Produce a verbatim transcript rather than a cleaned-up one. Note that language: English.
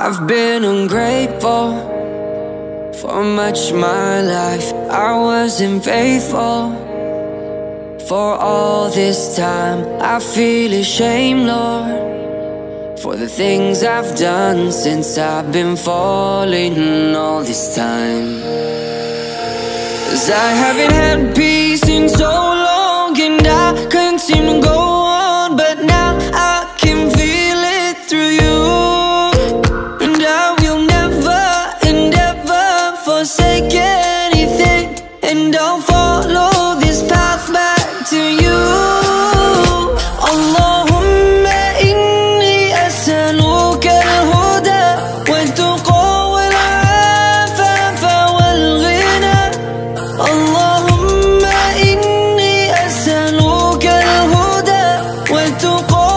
I've been ungrateful for much my life. I wasn't faithful for all this time. I feel ashamed, Lord, for the things I've done since I've been falling all this time. 'Cause I haven't had peace in so long, and I couldn't seem to go on, but now I can feel it through you. And I will never and ever forsake anything, and I'll follow this path back to you. Allahumma inni as'aluka al-huda wal-tuqa wal-afafa wal-ghina. Allahumma inni as'aluka al-huda wal-tuqa